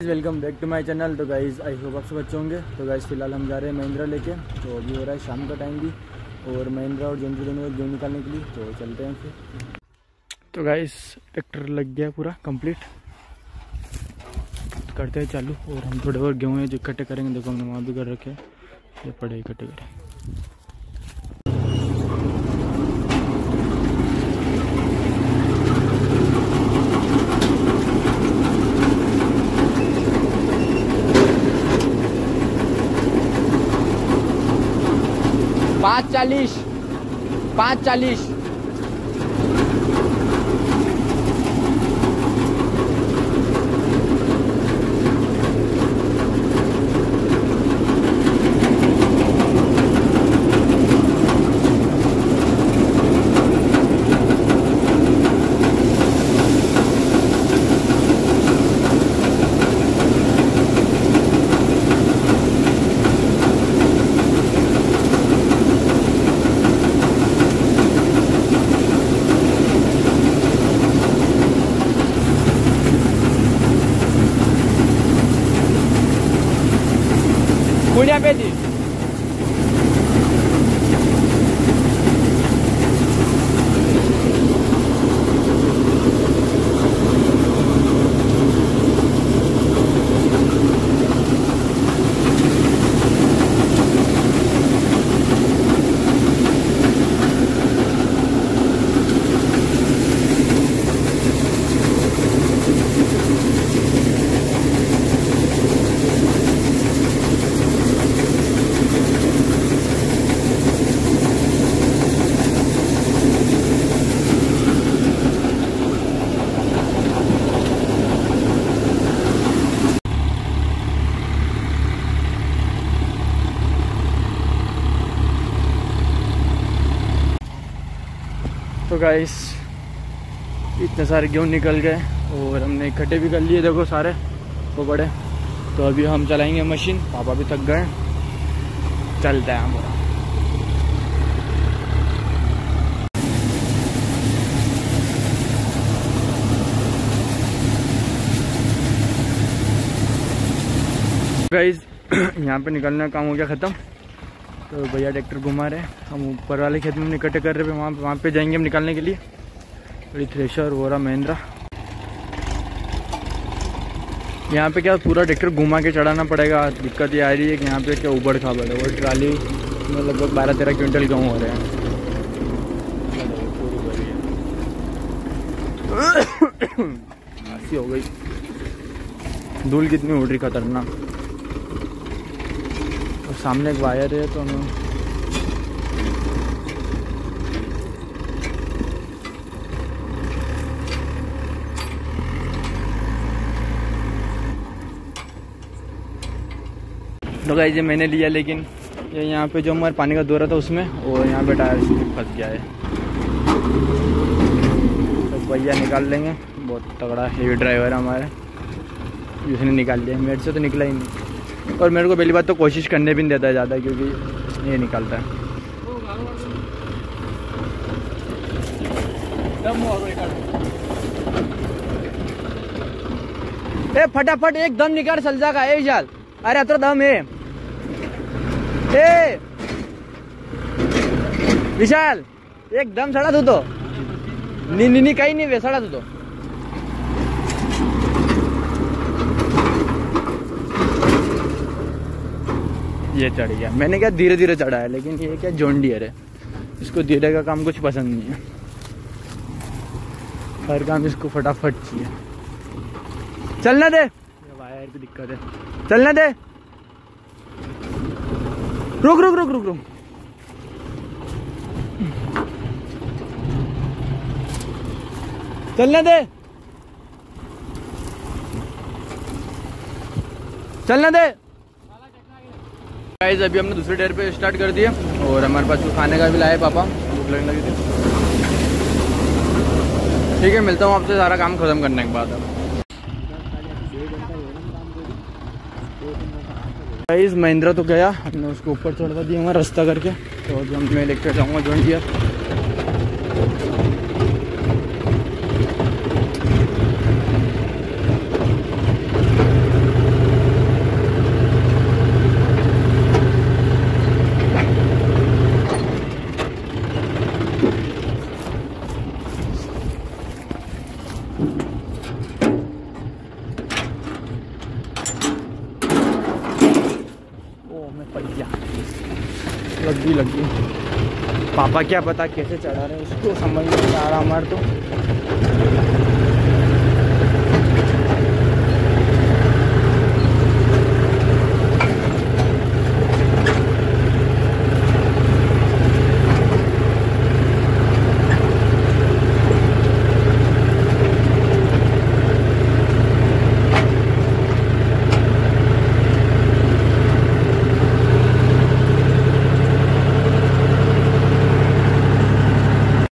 Welcome back to my channel. तो guys I hope आप सब अच्छे होंगे। तो गाइज़ फिलहाल हम जा रहे हैं महिंद्रा लेके। तो अभी हो रहा है शाम का टाइम भी, और महिंद्रा और जंजू दोनों गेहूँ निकालने के लिए। तो चलते हैं फिर। तो गाइज़ ट्रैक्टर लग गया पूरा कंप्लीट, करते हैं चालू। और हम थोड़े और गेहूँ हैं जो इकट्ठे करेंगे। देखो हमने वहाँ भी कर रखे हैं, ये पड़े इकट्ठे करें। $5.40 $5.40। पुण्या पे थी। तो गाइस इतने सारे गेहूँ निकल गए और हमने इकट्ठे भी कर लिए। देखो सारे वो बड़े। तो अभी हम चलाएंगे मशीन, पापा भी थक गए, चलता है हमारा। गाइस यहाँ पे निकलने का काम हो गया ख़त्म। तो भैया ट्रैक्टर घुमा रहे हैं, हम ऊपर वाले खेत में इकट्ठे कर रहे हैं। वहाँ पे जाएंगे हम निकालने के लिए। बड़ी थ्रेशर हो रहा महिंद्रा। यहाँ पे क्या पूरा ट्रैक्टर घुमा के चढ़ाना पड़ेगा। दिक्कत ये आ रही है कि यहाँ पे क्या उबड़ खाबड़ है। वो ट्राली में लगभग 12-13 क्विंटल गेहूँ हो रहे हैं। ऐसी हो गई, धूल कितनी उड़ रही खतरनाक। और सामने एक वायर है तो हमें तो गाइस ये मैंने लिया, लेकिन ये यहाँ पे जो हमारे पानी का दौरा था उसमें, और यहाँ पे टायर फंस गया है। तो भैया निकाल लेंगे, बहुत तगड़ा हेवी ड्राइवर है हमारे, उसने निकाल लिया। मेरे से तो निकला ही नहीं। और मेरे को पहली बात तो कोशिश करने भी नहीं देता है ज़्यादा, क्योंकि ये निकालता है। ए फटाफट एक दम निकाल चल जाएगा। ए विशाल, अरे अतर दम है। ए विशाल एक दम सड़ा तू तो नी कहीं नहीं वे सड़ा तू तो। ये चढ़ गया। मैंने क्या धीरे धीरे चढ़ा है, लेकिन ये क्या जॉन डियर है, इसको धीरे का काम कुछ पसंद नहीं है। हर काम इसको फटाफट चाहिए। चलना दे, वायर की दिक्कत है। चलना दे, रुक रुक रुक रुक रुक। चलने दे, चलने दे। गाइस अभी हमने दूसरे टायर पे स्टार्ट कर दिया, और हमारे पास कुछ खाने का भी लाए पापा, भूख लगने लगी थी। ठीक है, मिलता हूँ आपसे सारा काम खत्म करने के बाद। गाइस महिंद्रा तो गया, हमने उसको ऊपर चढ़वा दिया हमारा रास्ता करके। तो अभी मैं लेकर जाऊँगा जॉन डियर। बढ़िया लग गई। पापा क्या पता कैसे चढ़ा रहे हैं, उसको समझ नहीं आ रहा हमारे तो।